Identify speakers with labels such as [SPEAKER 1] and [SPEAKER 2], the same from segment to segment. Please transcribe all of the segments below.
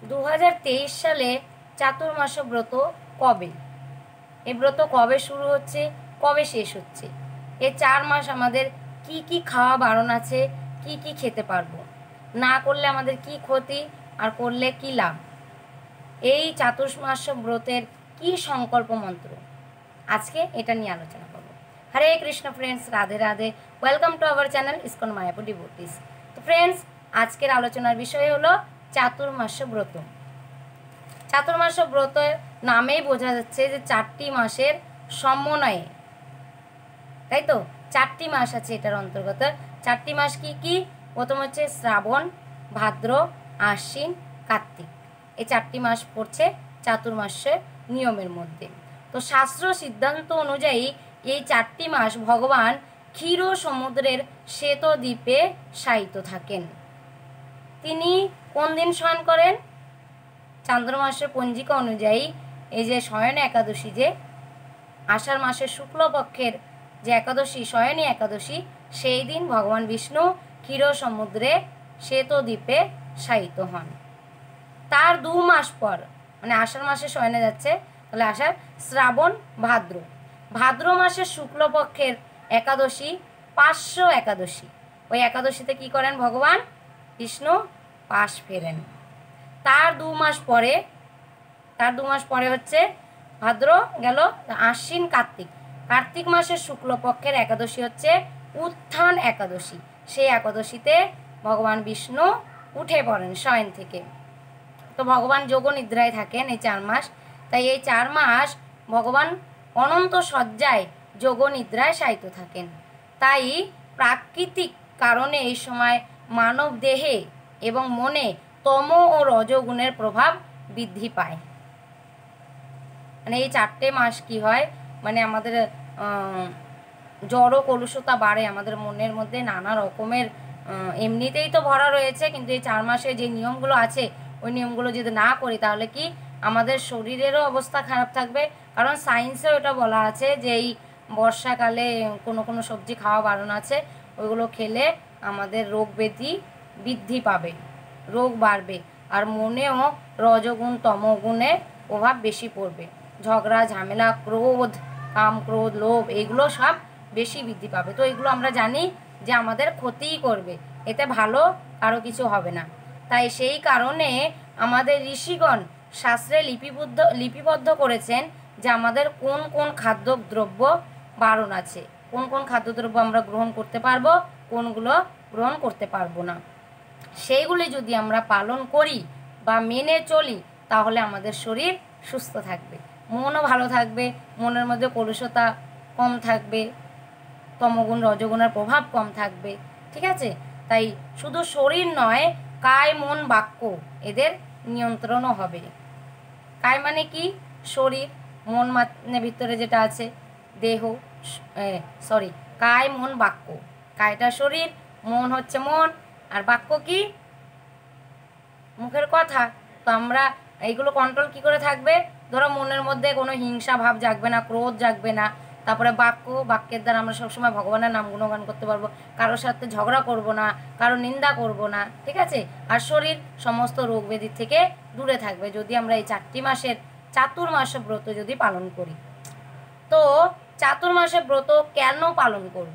[SPEAKER 1] 2023 সালে চাতুর্মাস ব্রত কবে? এই ব্রত কবে শুরু হচ্ছে, কবে শেষ হচ্ছে? এই 4 মাস আমাদের কি কি খাওয়া বারণ আছে, কি কি খেতে পারবো, না করলে আমাদের কি ক্ষতি আর করলে কি লাভ, এই চাতুর্মাস ব্রতের কি সংকল্প মন্ত্র, আজকে এটা নিয়ে আলোচনা করব। Hare Krishna friends, Radhe Radhe, welcome to our channel ISKCON Mayapur devotees. তো ফ্রেন্ডস, আজকের আলোচনার বিষয় হলো চাতুর্মাস ব্রত। চাতুর্মাস ব্রত নামেই বোঝা যাচ্ছে যে 4টি মাসের সমন্বয়ে, তাই তো 4টি মাস আছে এটার অন্তর্গত। 4টি মাস কি কি? প্রথম হচ্ছে শ্রাবণ, ভাদ্র, আশ্বিন, কার্তিক। এই 4টি মাস পড়ছে চাতুর্মাসের নিয়মের মধ্যে। তো শাস্ত্র সিদ্ধান্ত অনুযায়ী এই 4টি মাস ভগবান ক্ষীর সমুদ্রের শ্বেত দ্বীপে শায়িত থাকেন। তিনি কোন দিন শয়ন করেন? চান্দ্রমাসের পঞ্জিকা অনুযায়ী এই যে শয়ন একাদশী, যে আষাঢ় মাসের শুক্লপক্ষের যে একাদশী, শয়নী একাদশী, সেই দিন ভগবান বিষ্ণু ক্ষীর সমুদ্রে শ্বেত দ্বীপে শায়িত হন। তার 2 মাস পর, মানে আষাঢ় মাসে শয়নে যাচ্ছে, তাহলে আষাঢ়, শ্রাবণ, ভাদ্র, ভাদ্র মাসের শুক্লপক্ষের একাদশী 500 একাদশী, ওই একাদশীতে কি করেন ভগবান বিষ্ণু? পাশ ফেরেন। তার 2 মাস পরে হচ্ছে ভাদ্র গেল, আশ্বিন, কার্তিক। কার্তিক মাসের শুক্লপক্ষের একাদশী হচ্ছে উত্থান একাদশী। সেই একাদশীতে ভগবান বিষ্ণু উঠে পড়েন শয়ন থেকে। তো ভগবান যোগ নিদ্রায় থাকেন এই 4 মাস। তাই এই 4 মাস ভগবান অনন্ত শয্যায় যোগ নিদ্রায় শায়িত থাকেন। তাই প্রাকৃতিক কারণে এই সময় মানব দেহে এবং মনে তম ও রজগুণের প্রভাব বৃদ্ধি পায়। মানে এই 4টে মাস কি হয়, মানে আমাদের জড় কলুষতা বাড়ে, আমাদের মনের মধ্যে নানা রকমের, এমনিতেই তো ভরা রয়েছে, কিন্তু এই 4 মাসে যে নিয়মগুলো আছে ওই নিয়মগুলো যদি না করি তাহলে কি আমাদের শরীরেরও অবস্থা খারাপ থাকবে। কারণ সায়েন্সেও এটা বলা আছে যে এই বর্ষাকালে কোনো কোনো সবজি খাওয়া বারণ আছে, ওইগুলো খেলে আমাদের রোগ ব্যাধি বৃদ্ধি পাবে, রোগ বাড়বে, আর মনেও রজগুণ তমগুণের প্রভাব বেশি পড়বে। ঝগড়া ঝামেলা, ক্রোধ, কাম ক্রোধ, লোভ, এইগুলো সব বেশি বৃদ্ধি পাবে। তো এগুলো আমরা জানি যে আমাদের ক্ষতিই করবে, এতে ভালো কারো কিছু হবে না। তাই সেই কারণে আমাদের ঋষিগণ শাস্ত্রে লিপিবদ্ধ করেছেন যে আমাদের কোন কোন খাদ্যদ্রব্য বারণ আছে, কোন কোন খাদ্যদ্রব্য আমরা গ্রহণ করতে পারবো, কোনগুলো গ্রহণ করতে পারবো না। সেইগুলি যদি আমরা পালন করি বা মেনে চলি তাহলে আমাদের শরীর সুস্থ থাকবে, মনও ভালো থাকবে, মনের মধ্যে কলুষতা কম থাকবে, তমগুণ রজগুণের প্রভাব কম থাকবে। ঠিক আছে? তাই শুধু শরীর নয়, কায় মন বাক্য এদের নিয়ন্ত্রণও হবে। কায় মানে কি? শরীর, মন মানে ভিতরে যেটা আছে দেহ, কায় মন বাক্য। কায়টা শরীর, মন হচ্ছে মন, আর বাক্য কি? মুখের কথা। তো আমরা এইগুলো কন্ট্রোল কি করে থাকবে? ধরো মনের মধ্যে কোনো হিংসা ভাব জাগবে না, ক্রোধ জাগবে না। তারপরে বাক্যের দ্বারা আমরা সবসময় ভগবানের নাম গুণগান করতে পারবো, কারোর সাথে ঝগড়া করব না, কারো নিন্দা করব না। ঠিক আছে? আর শরীর সমস্ত রোগ ব্যাধি থেকে দূরে থাকবে যদি আমরা এই 4টি মাসের চাতুর্মাস ব্রত যদি পালন করি। তো চাতুর্মাস ব্রত কেন পালন করব?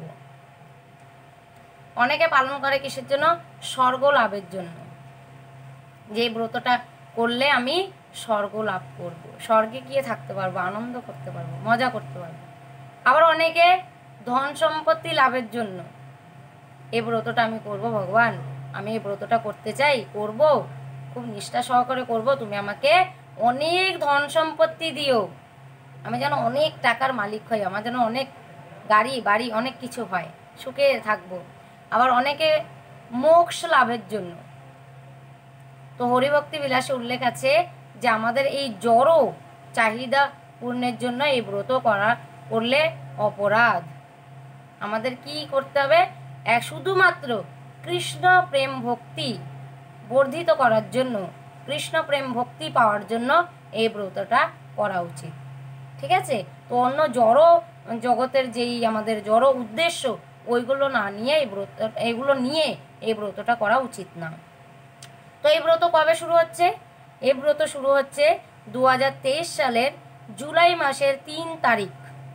[SPEAKER 1] অনেকে পালন করে কিসের জন্য? স্বর্গ লাভের জন্য। যে ব্রতটা করলে আমি স্বর্গ লাভ করব, স্বর্গে গিয়ে থাকতে পারবো, আনন্দ করতে পারবো, মজা করতে পারবো। আবার অনেকে ধন সম্পত্তি লাভের জন্য এই ব্রতটা আমি করব, ভগবান আমি এই ব্রতটা করতে চাই, করব, খুব নিষ্ঠা সহকারে করব, তুমি আমাকে অনেক ধন সম্পত্তি দিও, আমি যেন অনেক টাকার মালিক হই, আমার যেন অনেক গাড়ি বাড়ি অনেক কিছু হয়, সুখে থাকবো। আবার অনেকে মোক্ষ লাভের জন্য। তো হরিভক্তি বিলাসে উল্লেখ আছে যে আমাদের এই জড় চাহিদা পূর্ণের জন্য এই ব্রত করলে অপরাধ। আমাদের কি করতে হবে? শুধুমাত্র কৃষ্ণ প্রেম ভক্তি বর্ধিত করার জন্য, কৃষ্ণ প্রেম ভক্তি পাওয়ার জন্য এই ব্রতটা করা উচিত। ঠিক আছে? তো অন্য জড় জগতের যেই আমাদের জড় উদ্দেশ্য ওইগুলো না নিয়ে এইগুলো নিয়ে এই ব্রতটা করা উচিত না। তো এই ব্রত কবে শুরু হচ্ছে? এই ব্রত শুরু হচ্ছে 2023 সালের জুলাই মাসের 3 তারিখ।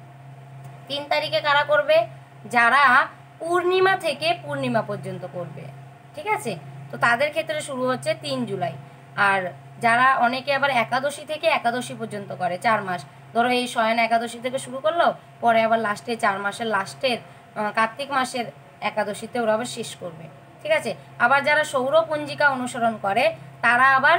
[SPEAKER 1] 3 তারিখে কারা করবে? যারা পূর্ণিমা থেকে পূর্ণিমা পর্যন্ত করবে, ঠিক আছে? তো তাদের ক্ষেত্রে শুরু হচ্ছে 3 জুলাই। আর যারা অনেকে আবার একাদশী থেকে একাদশী পর্যন্ত করে 4 মাস, ধরো এই শয়ন একাদশী থেকে শুরু করলো, পরে আবার লাস্টে 4 মাসের লাস্টের কার্তিক মাসের একাদশীতে ওরা আবার শেষ করবে, ঠিক আছে? আবার যারা সৌর পঞ্জিকা অনুসরণ করে তারা আবার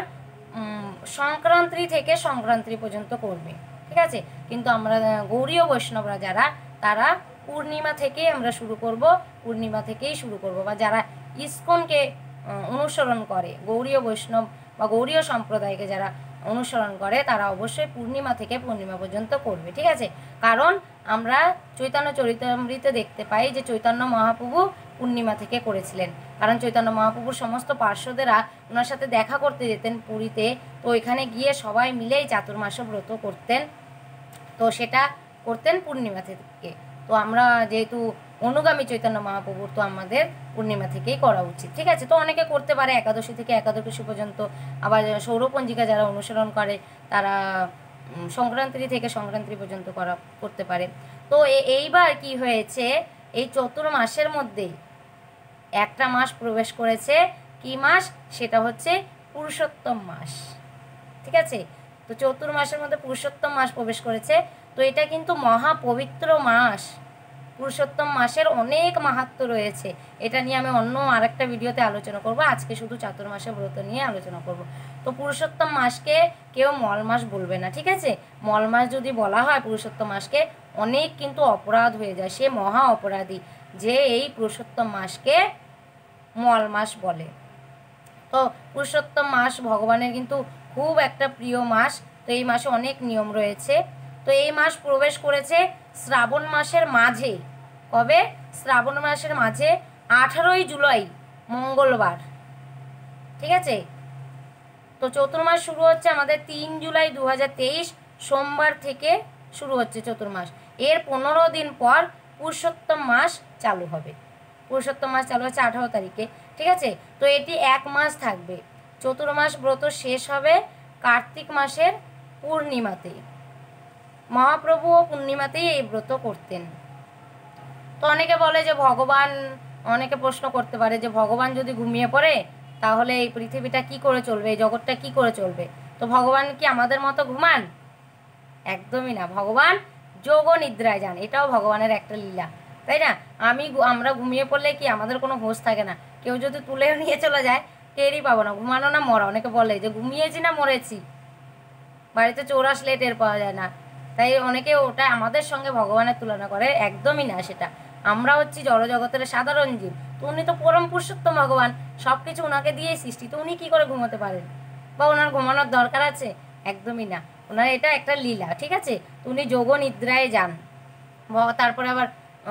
[SPEAKER 1] সংক্রান্তি থেকে সংক্রান্তি পর্যন্ত করবে, ঠিক আছে? কিন্তু আমরা গৌড়ীয় বৈষ্ণবরা যারা, তারা পূর্ণিমা থেকেই আমরা শুরু করব, পূর্ণিমা থেকেই শুরু করব। বা যারা ইস্কনকে অনুসরণ করে, গৌড়ীয় বৈষ্ণব বা গৌড়ীয় সম্প্রদায়কে যারা অনুসরণ করে, তারা অবশ্যই পূর্ণিমা থেকে পূর্ণিমা পর্যন্ত করবে, ঠিক আছে? কারণ আমরা চৈতন্য চরিতামৃতে দেখতে পাই যে চৈতন্য মহাপ্রভু পূর্ণিমা থেকে করেছিলেন। কারণ চৈতন্য মহাপ্রভুর সমস্ত পার্শ্বদেরা ওনার সাথে দেখা করতে যেতেন পুরীতে, তো ওইখানে গিয়ে সবাই মিলেই চাতুর্মাস ব্রত করতেন, তো সেটা করতেন পূর্ণিমা থেকে। তো আমরা যেহেতু অনুগামী চৈতন্য মহাপ্রভুর, তো আমাদের পূর্ণিমা থেকেই করা উচিত, ঠিক আছে? তো অনেকে করতে পারে একাদশী থেকে একাদশী পর্যন্ত, আবার সৌরপঞ্জিকা যারা অনুসরণ করে তারা সংক্রান্তি থেকে সংক্রান্তি পর্যন্ত করতে পারে। তো এইবার কি হয়েছে, এই চতুর্মাসের মধ্যে একটা মাস প্রবেশ করেছে, কি মাস? সেটা হচ্ছে পুরুষোত্তম মাস, ঠিক আছে? তো চতুর্মাসের মধ্যে পুরুষোত্তম মাস প্রবেশ করেছে। তো এটা কিন্তু মহাপবিত্র মাস। পুরুষোত্তম মাসের অনেক মাহাত্ম্য রয়েছে, এটা নিয়ে আমি অন্য আরেকটা ভিডিওতে আলোচনা করব। আজকে শুধু চাতুর্মাসের ব্রত নিয়ে আলোচনা করব। তো পুরুষোত্তম মাসকে কেউ মল মাস বলবে না, ঠিক আছে? মল মাস যদি বলা হয় পুরুষোত্তম মাসকে, অনেক কিন্তু অপরাধ হয়ে যায়, সে মহা অপরাধী যে এই পুরুষোত্তম মাসকে মল মাস বলে। তো পুরুষোত্তম মাস ভগবানের কিন্তু খুব একটা প্রিয় মাস। তো এই মাসে অনেক নিয়ম রয়েছে। তো এই মাস প্রবেশ করেছে শ্রাবণ মাসের মাঝে। কবে? শ্রাবণ মাসের মাঝে 18ই জুলাই মঙ্গলবার, ঠিক আছে? তো চতুর্মাস শুরু হচ্ছে আমাদের 3 জুলাই 2023 সোমবার থেকে শুরু হচ্ছে চতুর্মাস। এর 15 দিন পর পুরুষোত্তম মাস চালু হবে। পুরুষোত্তম মাস চালু হচ্ছে 18 তারিখে, ঠিক আছে? তো এটি 1 মাস থাকবে। চতুর্মাস ব্রত শেষ হবে কার্তিক মাসের পূর্ণিমাতে। মহাপ্রভুও পূর্ণিমাতেই এই ব্রত করতেন। তো অনেকে বলে যে ভগবান, অনেকে প্রশ্ন করতে পারে যে ভগবান যদি ঘুমিয়ে পড়ে তাহলে এই পৃথিবীটা কি করে চলবে, এই জগৎটা কি করে চলবে? তো ভগবান কি আমাদের মতো ঘুমান? একদমই না। ভগবান যোগ নিদ্রায় যান, এটাও ভগবানের একটা লীলা, তাই না? আমরা ঘুমিয়ে পড়লে কি আমাদের কোনো হোশ থাকে না, কেউ যদি তুলেও নিয়ে চলে যায় টেরই পাবো না। ঘুমানো না মরা, অনেকে বলে যে ঘুমিয়েছি না মরেছি, বাড়িতে চোর আসলে টের পাওয়া যায় না। তাই অনেকে ওটা আমাদের সঙ্গে ভগবানের তুলনা করে, একদমই না সেটা। আমরা হচ্ছি জড়জগতের সাধারণ জীব, তো উনি তো পরম পুরুষোত্তম ভগবান, সব কিছু ওনাকে দিয়েই সৃষ্টি, তো উনি কী করে ঘুমোতে পারেন? বা ওনার ঘুমানোর দরকার আছে? একদমই না। ওনার এটা একটা লীলা, ঠিক আছে? তো উনি যোগ নিদ্রায় যান। তারপরে আবার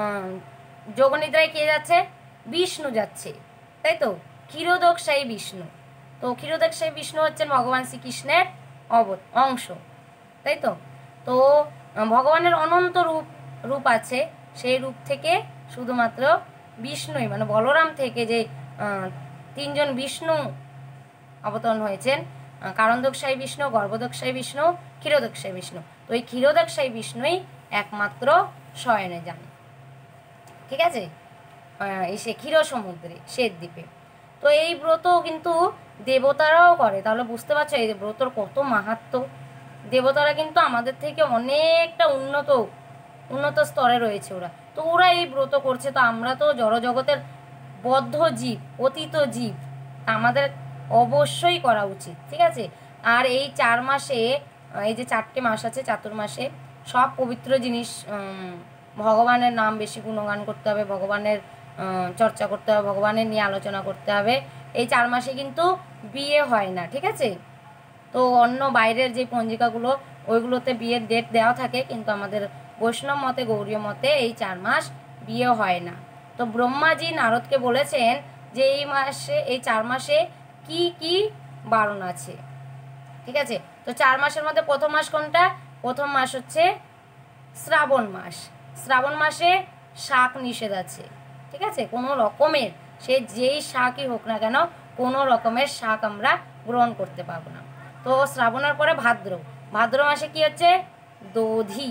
[SPEAKER 1] যোগ নিদ্রায় কে যাচ্ছে? বিষ্ণু যাচ্ছে, তাই তো? ক্ষীরোদকশায়ী বিষ্ণু। তো ক্ষীরোদকশায়ী বিষ্ণু হচ্ছেন ভগবান শ্রীকৃষ্ণের অংশ, তাই তো? তো ভগবানের অনন্ত রূপ আছে, সেই রূপ থেকে শুধুমাত্র বিষ্ণুই, মানে বলরাম থেকে যে 3জন বিষ্ণু অবতরণ হয়েছেন, কারণদকশায়ী বিষ্ণু, গর্ভদকশায়ী বিষ্ণু, ক্ষীরোদকশায়ী বিষ্ণু। তো এই ক্ষীরোদকশায়ী বিষ্ণুই একমাত্র শয়নে যান, ঠিক আছে? এসে ক্ষীর সমুদ্রে, শ্বেত দ্বীপে। তো এই ব্রত কিন্তু দেবতারাও করে, তাহলে বুঝতে পারছো এই ব্রতর কত মাহাত্ম্য। দেবতারা কিন্তু আমাদের থেকে অনেকটা উন্নত স্তরে রয়েছে ওরা, তো ওরা এই ব্রত করছে। তো আমরা তো জড়জগতের বদ্ধ জীব, পতিত জীব, আমাদের অবশ্যই করা উচিত, ঠিক আছে? আর এই 4 মাসে, এই যে 4টে মাস আছে চাতুর্মাসে, সব পবিত্র জিনিস, ভগবানের নাম বেশি গুণগান করতে হবে, ভগবানের চর্চা করতে হবে, ভগবানের নিয়ে আলোচনা করতে হবে। এই 4 মাসে কিন্তু বিয়ে হয় না, ঠিক আছে? তো অন্য বাইরের যে পঞ্জিকাগুলো ওইগুলোতে বিয়ের ডেট দেওয়া থাকে, কিন্তু আমাদের বৈষ্ণব মতে, গৌড়ীয় মতে এই 4 মাস বিয়ে হয় না। তো ব্রহ্মাজি নারদকে বলেছেন যে এই 4 মাসে কি কি বারণ আছে, ঠিক আছে? তো 4 মাসের মধ্যে প্রথম মাস কোনটা? প্রথম মাস হচ্ছে শ্রাবণ মাস। শ্রাবণ মাসে শাক নিষেধ আছে, ঠিক আছে? কোনো রকমের, সে যেই শাকই হোক না কেন, কোনো রকমের শাক আমরা গ্রহণ করতে পারবো না। তো শ্রাবণের পরে ভাদ্র, ভাদ্র মাসে কি হচ্ছে দধি,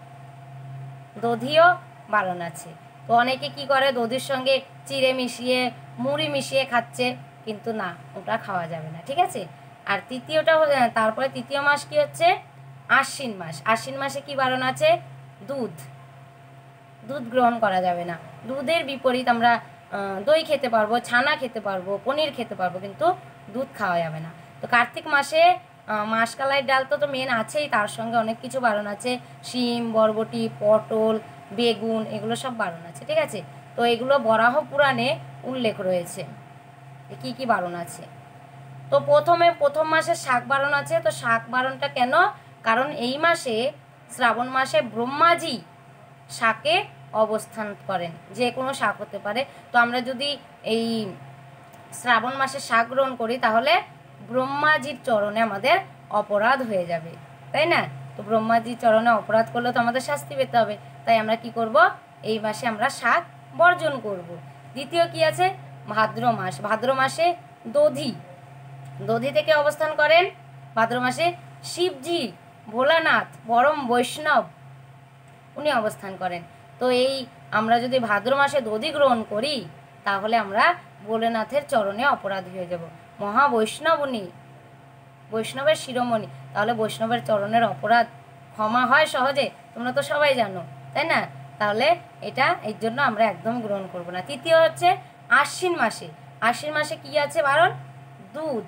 [SPEAKER 1] দধিও বারণ আছে। তো অনেকে কি করে দধির সঙ্গে চিড়ে মিশিয়ে মুড়ি মিশিয়ে খাচ্ছে, কিন্তু না, ওটা খাওয়া যাবে না, ঠিক আছে। আর তৃতীয়টা তারপরে তৃতীয় মাস কি হচ্ছে আশ্বিন মাস। আশ্বিন মাসে কি বারণ আছে দুধ, দুধ গ্রহণ করা যাবে না। দুধের বিপরীত আমরা দই খেতে পারবো, ছানা খেতে পারবো, পনির খেতে পারবো, কিন্তু দুধ খাওয়া যাবে না। তো কার্তিক মাসে মাসকালাই ডাল তো মেন আছেই, তার সঙ্গে অনেক কিছু বারণ আছে, শিম, বরবটি, পটল, বেগুন, এগুলো সব বারণ আছে, ঠিক আছে। তো এগুলো বরাহ পুরাণে উল্লেখ রয়েছে কি কি বারণ আছে। তো প্রথম মাসে শাক বারণ আছে। তো শাক বারণটা কেন? কারণ এই মাসে শ্রাবণ মাসে ব্রহ্মাজি শাকে অবস্থান করেন, যে কোনো শাক হতে পারে। তো আমরা যদি এই শ্রাবণ মাসে শাক গ্রহণ করি তাহলে ব্রহ্মাজির চরণে আমাদের অপরাধ হয়ে যাবে, তাই না? তো ব্রহ্মাজির চরণে অপরাধ করলে তো আমাদের শাস্তি পেতে হবে, তাই আমরা কি করব, এই মাসে আমরা শাক বর্জন করব। দ্বিতীয় কি আছে ভাদ্র মাস। ভাদ্র মাসে দধি, দধি থেকে অবস্থান করেন ভাদ্র মাসে শিবজি, ভোলানাথ, পরম বৈষ্ণব, উনি অবস্থান করেন। তো এই আমরা যদি ভাদ্র মাসে দধি গ্রহণ করি তাহলে আমরা ভোলেনাথের চরণে অপরাধী হয়ে যাব। মহাবৈষ্ণব উনি, বৈষ্ণবের শিরোমণি, তাহলে বৈষ্ণবের চরণের অপরাধ ক্ষমা হয় সহজে? তোমরা তো সবাই জানো, তাই না? তাহলে এটা এর জন্য আমরা একদম গ্রহণ করব না। তৃতীয় হচ্ছে আশ্বিন মাসে। আশ্বিন মাসে কি আছে বারণ? দুধ,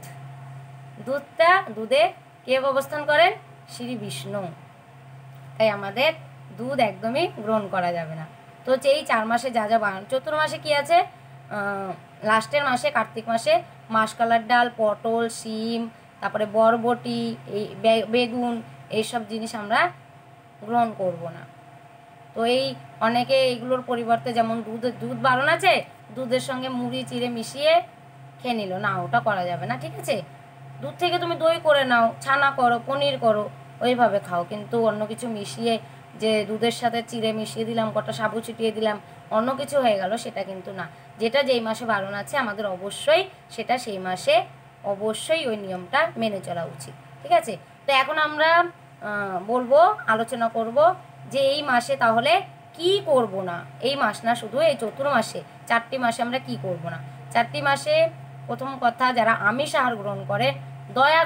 [SPEAKER 1] দুধে কে অবস্থান করেন? শ্রী বিষ্ণু, তাই আমাদের দুধ একদমই গ্রহণ করা যাবে না। তো এই 4 মাসে যা যা বারণ। চতুর্মাসে কি আছে? লাস্টের মাসে কার্তিক মাসে মাসকলার ডাল, পটল, শিম, তারপরে বরবটি, এই বেগুন, এইসব জিনিস আমরা গ্রহণ করব না। তো এই অনেকে এইগুলোর পরিবর্তে, যেমন দুধ বারণ আছে, দুধের সঙ্গে মুড়ি চিড়ে মিশিয়ে খেয়ে নিল, না, ওটা করা যাবে না, ঠিক আছে। দুধ থেকে তুমি দই করে নাও, ছানা করো, পনির করো, ওইভাবে খাও, কিন্তু অন্য কিছু মিশিয়ে, যে দুধের সাথে চিড়ে মিশিয়ে দিলাম, কটা সাবু ছিটিয়ে দিলাম, অন্য কিছু হয়ে গেল, সেটা কিন্তু না। যেটা যেই মাসে বারণ আছে আমাদের অবশ্যই সেটা সেই মাসে অবশ্যই ওই নিয়মটা মেনে চলা উচিত, ঠিক আছে। তো এখন আমরা বলবো, আলোচনা করব যে এই মাসে তাহলে কি করব না। এই মাস না, শুধু এই চতুর্মাসে 4টি মাসে আমরা কি করব না। 4টি মাসে প্রথম কথা, যারা আমিষ আহার গ্রহণ করে দয়া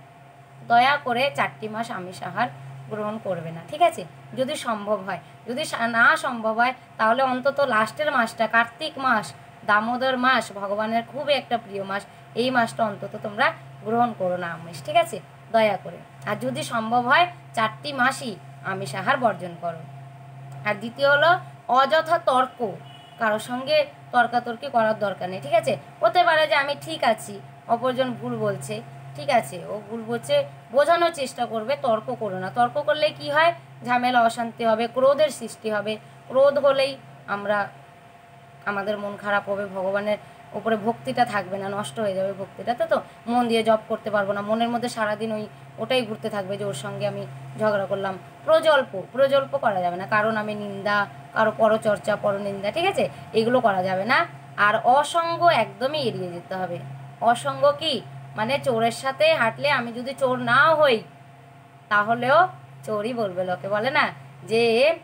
[SPEAKER 1] করে 4টি মাস আমিষ আহার গ্রহণ করবে না, ঠিক আছে, যদি সম্ভব হয়। যদি না সম্ভব হয় তাহলে অন্তত লাস্টের মাসটা, কার্তিক মাস, দামোদর মাস, ভগবানের খুবই একটা প্রিয় মাস, এই মাসটা অন্তত তোমরা গ্রহণ করো না আমিষ, ঠিক আছে, দয়া করে। আর যদি সম্ভব হয় 4টি মাসই আমিষ আহার বর্জন করো। আর দ্বিতীয় হলো অযথা তর্ক, কারোর সঙ্গে তর্কাতর্কি করার দরকার নেই, ঠিক আছে। হতে পারে যে আমি ঠিক আছি, অপরজন ভুল বলছে, ঠিক আছে, ও ভুল বলছে, বোঝানোর চেষ্টা করবে, তর্ক করো না। তর্ক করলে কি হয়? ঝামেলা, অশান্তি হবে, ক্রোধের সৃষ্টি হবে। ক্রোধ হলেই আমাদের মন খারাপ হবে, ভগবানের উপরে ভক্তিটা থাকবে না, নষ্ট হয়ে যাবে ভক্তিটা। তো মন দিয়ে জপ করতে পারবো না, মনের মধ্যে সারাদিন ওটাই ঘুরতে থাকবে যে ওর সঙ্গে আমি ঝগড়া করলাম। প্রজল্প করা যাবে না, কারণ আমি নিন্দা, কারো পরচর্চা, পরনিন্দা, ঠিক আছে, এগুলো করা যাবে না। আর অসঙ্গ একদমই এড়িয়ে যেতে হবে। অসঙ্গ কি মানে? চোরের সাথে হাঁটলে আমি যদি চোর নাও হই তাহলেও চোরই বলবে, লোকে বলে না যে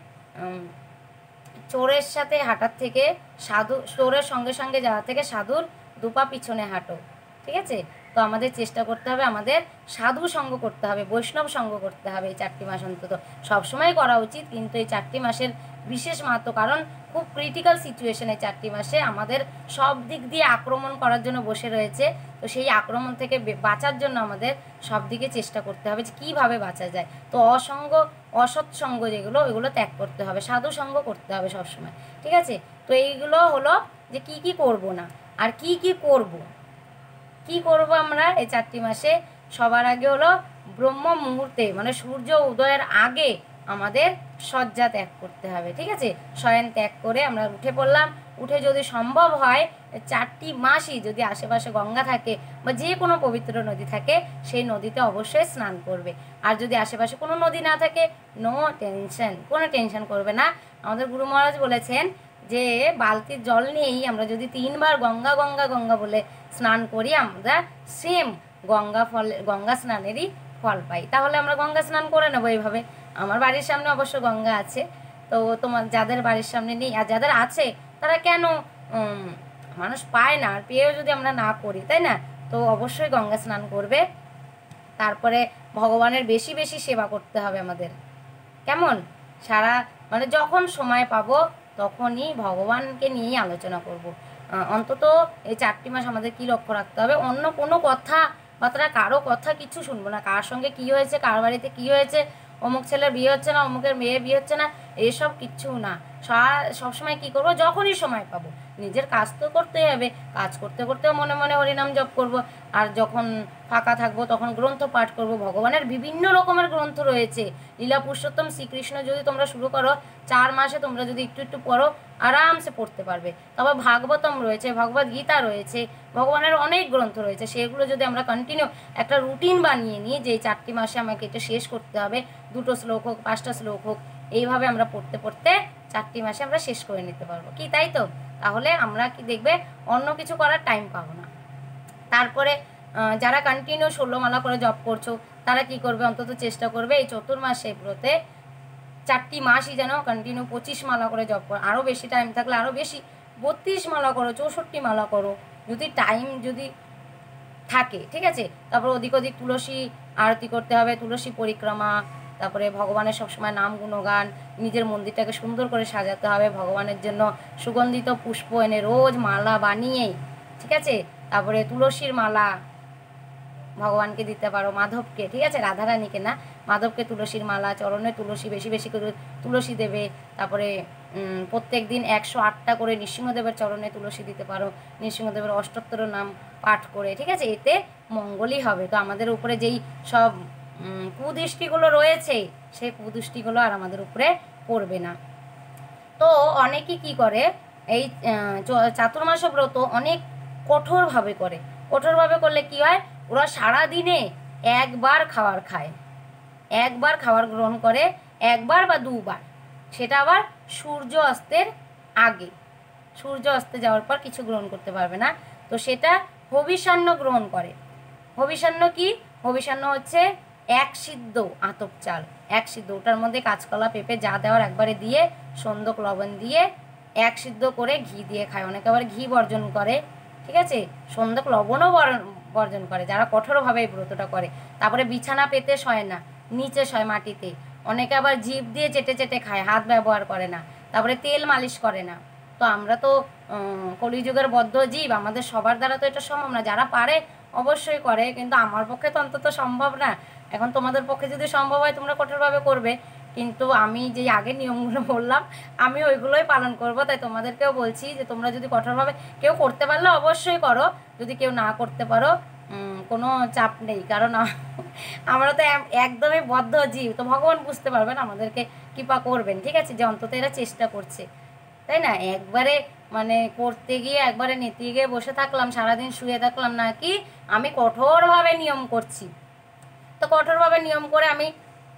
[SPEAKER 1] চোরের সাথে হাঁটার থেকে চোরের সঙ্গে সঙ্গে যাওয়া থেকে সাধুর 2 পা পিছনে হাঁটো, ঠিক আছে। তো আমাদের চেষ্টা করতে হবে, আমাদের সাধু সঙ্গ করতে হবে, বৈষ্ণব সঙ্গ করতে হবে। এই 4টি মাস অন্তত সবসময় করা উচিত, কিন্তু এই 4টি মাসের বিশেষ মাহাত্ম্য, কারণ খুব ক্রিটিক্যাল সিচুয়েশন এই 4টি মাসে আমাদের সব দিক দিয়ে আক্রমণ করার জন্য বসে রয়েছে। তো সেই আক্রমণ থেকে বাঁচার জন্য আমাদের সব দিকে চেষ্টা করতে হবে যে কীভাবে বাঁচা যায়। তো অসৎসঙ্গ যেগুলো, ওইগুলো ত্যাগ করতে হবে, সাধু সঙ্গ করতে হবে সবসময়, ঠিক আছে। তো এইগুলো হলো যে কি কি করব না। আর কি করব আমরা এই 4টি মাসে? সবার আগে হলো ব্রহ্ম মুহূর্তে, মানে সূর্য উদয়ের আগে আমাদের শয্যা ত্যাগ করতে হবে, ঠিক আছে। শয়ন ত্যাগ করে আমরা উঠে পড়লাম। উঠে যদি সম্ভব হয় 4টি মাসই যদি আশেপাশে গঙ্গা থাকে বা যে কোনো পবিত্র নদী থাকে, সেই নদীতে অবশ্যই স্নান করবে। আর যদি আশেপাশে কোনো নদী না থাকে, কোনো টেনশন করবে না। আমাদের গুরু মহারাজ বলেছেন যে বালতির জল নিয়েই আমরা যদি 3 বার গঙ্গা গঙ্গা গঙ্গা বলে স্নান করি, আমরা সেম গঙ্গা স্নানেরই ফল পাই। তাহলে আমরা গঙ্গা স্নান করে নেবো এইভাবে। আমার বাড়ির সামনে অবশ্য গঙ্গা আছে, তো তোমার যাদের বাড়ির সামনে নেই আর যাদের আছে তারা কেন মানুষ পায় না, আর পেয়েও যদি আমরা না করি, তাই না? তো অবশ্যই গঙ্গা স্নান করবে। তারপরে ভগবানের বেশি বেশি সেবা করতে হবে আমাদের, কেমন? সারা মানে যখন সময় পাবো তখনই ভগবানকে নিয়েই আলোচনা করব। অন্তত এই 4টি মাস আমাদের কি লক্ষ্য রাখতে হবে, অন্য কোনো কথা বার্তা, কারো কথা কিছু শুনবো না। কার সঙ্গে কী হয়েছে, কার বাড়িতে কী হয়েছে, অমুক ছেলের বিয়ে হচ্ছে না, অমুকের মেয়ের বিয়ে হচ্ছে না, এসব কিচ্ছু না। সবসময় কী করবো, যখনই সময় পাবো নিজের কাজ তো করতেই হবে, কাজ করতে করতেও মনে মনে হরিনাম জপ করব। আর যখন ফাঁকা থাকবো তখন গ্রন্থ পাঠ করব। ভগবানের বিভিন্ন রকমের গ্রন্থ রয়েছে। লীলা পুরুষোত্তম শ্রীকৃষ্ণ যদি তোমরা শুরু করো 4 মাসে, তোমরা যদি একটু একটু পড়ো আরামসে পড়তে পারবে। তারপর ভাগবতম রয়েছে, ভগবদ গীতা রয়েছে, ভগবানের অনেক গ্রন্থ রয়েছে। সেগুলো যদি আমরা কন্টিনিউ একটা রুটিন বানিয়ে নিই যে 4টি মাসে আমাকে এটা শেষ করতে হবে, 2টো শ্লোক হোক, 5টা শ্লোক হোক, এইভাবে আমরা পড়তে পড়তে 4টি মাসে আমরা শেষ করে নিতে পারবো, কি তাই তো? তাহলে আমরা কি দেখবে অন্য কিছু করার টাইম পাবো না। তারপরে যারা কন্টিনিউ 16 মালা করে জপ করছো তারা কি করবে, অন্তত চেষ্টা করবে এই চতুর্মাসে ব্রতে 4টি মাসই যেন কন্টিনিউ 25 মালা করে জপ করো। আরও বেশি টাইম থাকলে আরও বেশি, 32 মালা করো, 64 মালা করো, যদি টাইম যদি থাকে, ঠিক আছে? তারপর ওদিক ওদিক তুলসী আরতি করতে হবে, তুলসী পরিক্রমা, তারপরে ভগবানের সবসময় নাম গুণগান, নিজের মন্দিরটাকে সুন্দর করে সাজাতে হবে, ভগবানের জন্য সুগন্ধিত পুষ্প এনে রোজ মালা বানিয়ে, ঠিক আছে? তারপরে তুলসীর মালা ভগবানকে দিতে পারো, মাধবকে, ঠিক আছে, রাধারানীকে না, মাধবকে তুলসীর মালা, চরণে তুলসী, বেশি বেশি করে তুলসী দেবে। তারপরে প্রত্যেক দিন 108টা করে নৃসিংহদেবের চরণে তুলসী দিতে পারো, নৃসিংহদেবের অষ্টোত্তর নাম পাঠ করে, ঠিক আছে? এতে মঙ্গলই হবে। তো আমাদের উপরে যেই সব কুদৃষ্টিগুলো রয়েছে সেই কুদৃষ্টিগুলো আর আমাদের উপরে পড়বে না। তো অনেকেই কি করে, এই চাতুর্মাস ব্রত অনেক কঠোরভাবে করে। কঠোরভাবে করলে কি হয়, ওরা সারাদিনে একবার খাবার খায়, একবার খাবার গ্রহণ করে, একবার বা 2বার, সেটা আবার সূর্য অস্তের আগে। সূর্য অস্তে যাওয়ার পর কিছু গ্রহণ করতে পারবে না। তো সেটা হবিষান্ন গ্রহণ করে। হবিষান্ন কি? হবিষান্ন হচ্ছে 1 সিদ্ধ আতপ চাল, 1 সিদ্ধ, ওটার মধ্যে কাঁচকলা পেঁপে যা দেওয়ার একবারে দিয়ে, সন্দক লবণ দিয়ে 1 সিদ্ধ করে ঘি দিয়ে খায়। অনেকে আবার ঘি বর্জন করে, ঠিক আছে, সন্দক লবণও বর্জন করে যারা কঠোরভাবে এই ব্রতটা করে। তারপরে বিছানা পেতে শয় না, নিচে শয় মাটিতে। অনেকে আবার জিভ দিয়ে চেটে চেটে খায়, হাত ব্যবহার করে না। তারপরে তেল মালিশ করে না। তো আমরা তো কলিযুগের বদ্ধ জীব, আমাদের সবার দ্বারা তো এটা সম্ভব না। যারা পারে অবশ্যই করে, কিন্তু আমার পক্ষে তো অন্তত সম্ভব না। এখন তোমাদের পক্ষে যদি সম্ভব হয় তোমরা কঠোরভাবে করবে, কিন্তু আমি যে আগের নিয়মগুলো বললাম আমি ওইগুলোই পালন করব। তাই তোমাদেরকেও বলছি যে তোমরা যদি কঠোরভাবে, কেউ করতে পারলে অবশ্যই করো, যদি কেউ না করতে পারো কোনো চাপ নেই, কারণ আমরা তো একদমই বদ্ধ জীব। তো ভগবান বুঝতে পারবেন, আমাদেরকে কৃপা করবেন, ঠিক আছে, যে অন্তত এরা চেষ্টা করছে, তাই না? একবারে মানে করতে গিয়ে একবারে নেতিয়ে গিয়ে বসে থাকলাম, সারাদিন শুয়ে থাকলাম, নাকি আমি কঠোরভাবে নিয়ম করছি। তো কঠোরভাবে নিয়ম করে আমি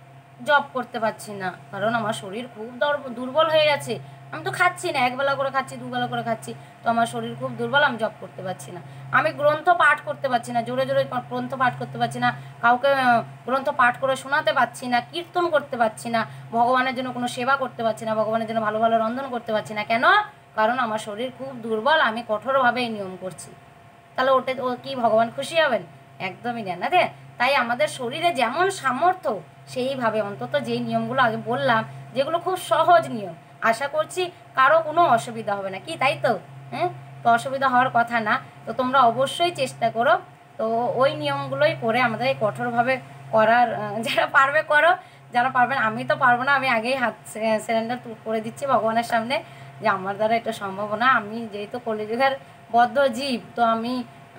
[SPEAKER 1] জব করতে পারছি না, কারণ আমার শরীর খুব দুর্বল হয়ে গেছে। আমি তো খাচ্ছি না, 1 বেলা করে খাচ্ছি, 2 বেলা করে খাচ্ছি, তো আমার শরীর খুব দুর্বল, আমি জব করতে পারছি না। আমি গ্রন্থ পাঠ করতে পারছি না, জোরে জোরে গ্রন্থ পাঠ করতে পারছি না, কাউকে গ্রন্থ পাঠ করে শোনাতে পারছি না, কীর্তন করতে পারছি না, ভগবানের জন্য কোনো সেবা করতে পারছি না, ভগবানের জন্য ভালো ভালো রন্ধন করতে পারছি না। কেন? কারণ আমার শরীর খুব দুর্বল, আমি কঠোরভাবে এই নিয়ম করছি। তাহলে ও কি ভগবান খুশি হবেন? একদমই না, তাই আমাদের শরীরে যেমন সামর্থ্য সেইভাবে অন্তত যেই নিয়মগুলো আগে বললাম, যেগুলো খুব সহজ নিয়ম, আশা করছি কারো কোনো অসুবিধা হবে না, কি তাই তো? হ্যাঁ, তো অসুবিধা হওয়ার কথা না। তো তোমরা অবশ্যই চেষ্টা করো, তো ওই নিয়মগুলোই করে আমাদের এই কঠোরভাবে করার, যারা পারবে করো, যারা পারবেন, আমি তো পারবো না, আমি আগেই হাত সিলিন্ডার করে দিচ্ছি ভগবানের সামনে যে আমার দ্বারা এটা সম্ভব না। আমি যেহেতু কলিযুগের বদ্ধ জীব, তো আমি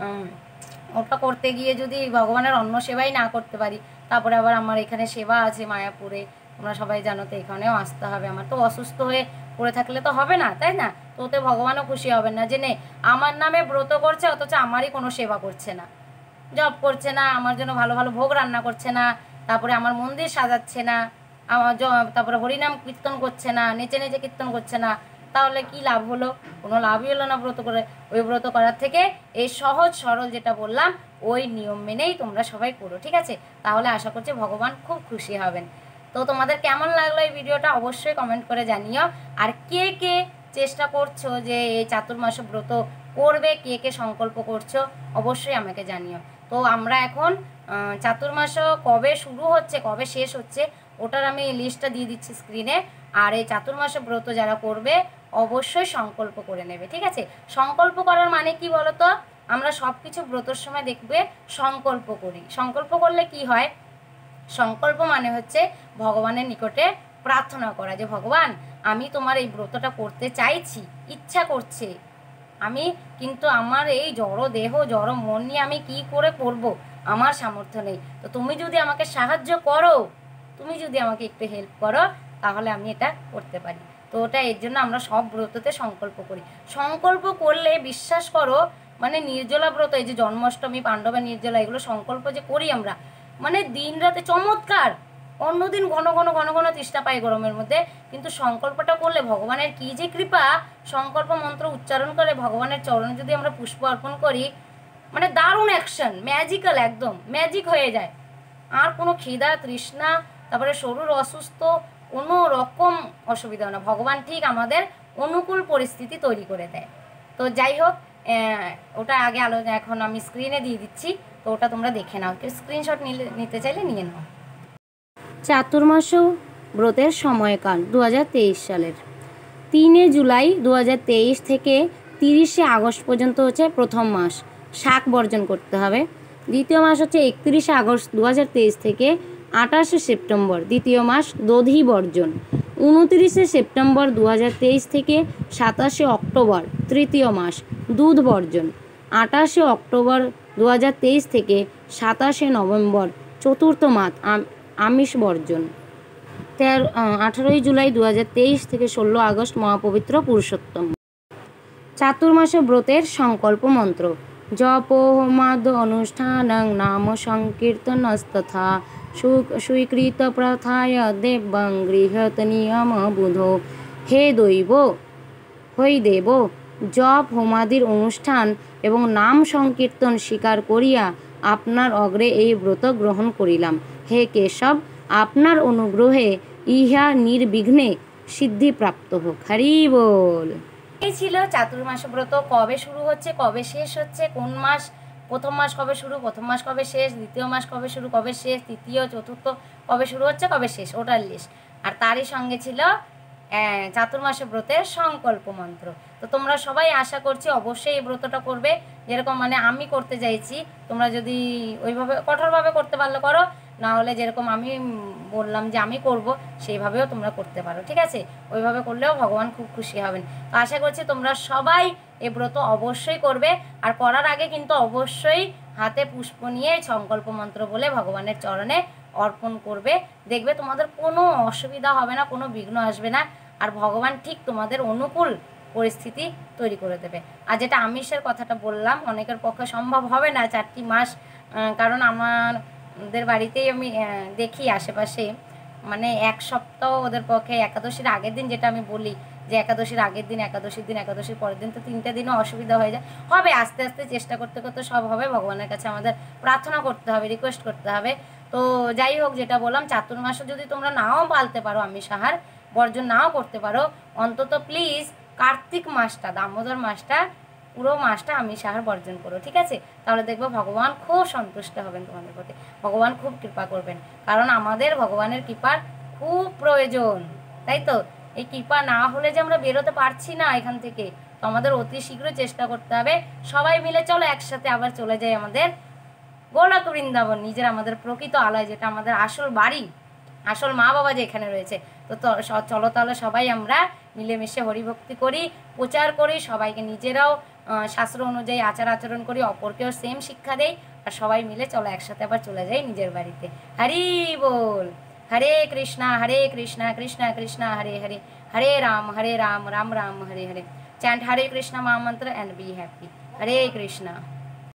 [SPEAKER 1] ওটা করতে গিয়ে যদি ভগবানের অন্ন সেবাই না করতে পারি, তারপরে আবার আমার এখানে সেবা আছে মায়াপুরে, তোমরা সবাই জানো, তো এখানেও আসতে হবে। আমার তো অসুস্থ হয়ে পড়ে থাকলে তো হবে না, তাই না? তো ওতে ভগবানও খুশি হবেন না, যে নে আমার নামে ব্রত করছে অথচ আমারই কোনো সেবা করছে না, জব করছে না, আমার জন্য ভালো ভালো ভোগ রান্না করছে না, তারপরে আমার মন্দির সাজাচ্ছে না, আমার তারপরে হরিনাম কীর্তন করছে না, নেচে নেচে কীর্তন করছে না, তাহলে কি লাভ হলো? কোনো লাভই হলো না ব্রত করে। ওই ব্রত করার থেকে এই সহজ সরল যেটা বললাম ওই নিয়ম মেনেই তোমরা সবাই করো, ঠিক আছে? তাহলে আশা করছি ভগবান খুব খুশি হবেন। তো তোমাদের কেমন লাগলো এই ভিডিওটা অবশ্যই কমেন্ট করে জানিও। আর কে কে চেষ্টা করছো যে এই চাতুর্মাস ব্রত করবে, কে কে সংকল্প করছো অবশ্যই আমাকে জানিও। তো আমরা এখন চাতুর্মাস কবে শুরু হচ্ছে কবে শেষ হচ্ছে ওটার আমি লিস্টটা দিয়ে দিচ্ছি স্ক্রিনে। আর এই চাতুর্মাস ব্রত যারা করবে অবশ্যই সংকল্প করে নেবে, ঠিক আছে? সংকল্প করার মানে কি বলো তো? আমরা সব কিছু ব্রতর সময় দেখবে সংকল্প করি। সংকল্প করলে কি হয়? সংকল্প মানে হচ্ছে ভগবানের নিকটে প্রার্থনা করা যে ভগবান আমি তোমার এই ব্রতটা করতে চাইছি, ইচ্ছা করছে, আমি কিন্তু আমার এই জড় দেহ জড় মন নিয়ে আমি কি করে করব, আমার সামর্থ্য নেই। তো তুমি যদি আমাকে সাহায্য করো, তুমি যদি আমাকে একটু হেল্প করো তাহলে আমি এটা করতে পারি। তো ওটা এর জন্য আমরা সব ব্রততে সংকল্প করি। সংকল্প করলে বিশ্বাস করো মানে নির্জলা ব্রত, এই যে জন্মাষ্টমী, পাণ্ডবের নির্জলা, এগুলো সংকল্প যে করি আমরা মানে দিন রাতে চমৎকার। অন্যদিন ঘন ঘন ঘন ঘন তৃষ্ণা পাই গরমের মধ্যে, কিন্তু সংকল্পটা করলে ভগবানের কি যে কৃপা। সংকল্প মন্ত্র উচ্চারণ করে ভগবানের চরণে যদি আমরা পুষ্প অর্পণ করি মানে দারুণ অ্যাকশন, ম্যাজিক্যাল, একদম ম্যাজিক হয়ে যায়। আর কোনো খিদা তৃষ্ণা তারপরে শরীর অসুস্থ কোনো রকম অসুবিধা হয় না, ভগবান ঠিক আমাদের অনুকূল পরিস্থিতি তৈরি করে দেয়। তো যাই হোক ওটা আগে আলোচনা এখন আমি স্ক্রিনে দিয়ে দিচ্ছি, তো ওটা তোমরা দেখে নাও, কেউ স্ক্রিনশট নিতে চাইলে নিয়ে নাও। চাতুর্মাস ব্রতের সময়কাল 2023 সালের 3 জুলাই 2023 থেকে 30 আগস্ট পর্যন্ত হচ্ছে প্রথম মাস, শাক বর্জন করতে হবে। দ্বিতীয় মাস হচ্ছে 31 আগস্ট 2023 থেকে 28 সেপ্টেম্বর, দ্বিতীয় মাস দধি বর্জন। 29 সেপ্টেম্বর 2023 থেকে 27 অক্টোবর, তৃতীয় মাস দুধ বর্জন। 28 অক্টোবর 2023 থেকে 27 নভেম্বর, চতুর্থ মাস আমিষ বর্জন। 18 জুলাই 2023 থেকে 16 আগস্ট মহাপবিত্র পুরুষোত্তম। চাতুর্মাস ব্রতের সংকল্প মন্ত্র: জপ হোমাদ অনুষ্ঠানং নাম সংকীর্তনস্তথা স্বীকৃত প্রথায় দেবং গৃহত নিয়ম বুধো। হে দৈব হই দেব, জপ হোমাদির অনুষ্ঠান এবং নাম সংকীর্তন স্বীকার করিয়া আপনার অগ্রে এই ব্রত গ্রহণ করিলাম। হে কেশব, আপনার অনুগ্রহে ইহা নির্বিঘ্নে সিদ্ধিপ্রাপ্ত হোক। হরি বল। এই ছিল চাতুর্মাস ব্রত। কবে শুরু হচ্ছে কবে শেষ হচ্ছে, কোন মাস, প্রথম মাস কবে শুরু প্রথম মাস কবে শেষ, দ্বিতীয় মাস কবে শুরু কবে শেষ, তৃতীয় চতুর্থ কবে শুরু হচ্ছে কবে শেষ, ওটার লিস্ট। আর তারই সঙ্গে ছিল চাতুর্মাস ব্রতের সংকল্প মন্ত্র। তো তোমরা সবাই আশা করছি অবশ্যই এই ব্রতটা করবে, যেরকম মানে আমি করতে চাইছি। তোমরা যদি ওইভাবে কঠোরভাবে করতে পারলে করো, না হলে যেরকম আমি বললাম যে আমি করব সেইভাবেও তোমরা করতে পারো, ঠিক আছে? ওইভাবে করলেও ভগবান খুব খুশি হবেন। তো আশা করছি তোমরা সবাই এই ব্রত অবশ্যই করবে। আর করার আগে কিন্তু অবশ্যই হাতে পুষ্প নিয়ে সংকল্প মন্ত্র বলে ভগবানের চরণে অর্পণ করবে। দেখবে তোমাদের কোনো অসুবিধা হবে না, কোনো বিঘ্ন আসবে না, আর ভগবান ঠিক তোমাদের অনুকূল পরিস্থিতি তৈরি করে দেবে। আর যেটা আমিষের কথাটা বললাম, অনেকের পক্ষে সম্ভব হবে না 4টি মাস, কারণ আমাদের বাড়িতেই আমি দেখি আশেপাশে মানে 1 সপ্তাহ ওদের পক্ষে একাদশীর আগের দিন, যেটা আমি বলি যে একাদশীর আগের দিন, একাদশীর দিন, একাদশীর পরের দিন, তো 3টে দিনও অসুবিধা হয়ে যায়। হবে আস্তে আস্তে, চেষ্টা করতে করতে সব হবে। ভগবানের কাছে আমাদের প্রার্থনা করতে হবে, রিকোয়েস্ট করতে হবে। তো যাই হোক, যেটা বললাম চাতুর্মাসে যদি তোমরা নাও পালতে পারো, আমিষ আহার বর্জন নাও করতে পারো, অন্তত প্লিজ কার্তিক মাসটা, দামোদর মাসটা, পুরো মাসটা আমিষ আহার বর্জন করো, ঠিক আছে? তাহলে দেখবো ভগবান খুব সন্তুষ্ট হবেন তোমাদের প্রতি, ভগবান খুব কৃপা করবেন। কারণ আমাদের ভগবানের কৃপার খুব প্রয়োজন, তাই তো? এই কৃপা না হলে যে আমরা বেরোতে পারছি না এখান থেকে, তো আমাদের অতি শীঘ্র চেষ্টা করতে হবে। সবাই মিলে চলো একসাথে আবার চলে যাই আমাদের গোলক বৃন্দাবন, নিজের আমাদের প্রকৃত আলয়, যেটা আমাদের আসল বাড়ি, আসল মা বাবা যেখানে রয়েছে। তো চলো তাহলে সবাই আমরা মিলেমিশে হরিভক্তি করি, প্রচার করি, সবাইকে নিজেরাও শাস্ত্র অনুযায়ী আচার আচরণ করি, অপরকেও সেম শিক্ষা দেই, আর সবাই মিলে চলো একসাথে আবার চলে যাই নিজের বাড়িতে। হরি বল। হরে কৃষ্ণা কৃষ্ণা কৃষ্ণা হরে হরে, হরে Ram Ram Ram Hare Hare. Chant Hare Krishna Maha Mantra and be happy. Hare Krishna.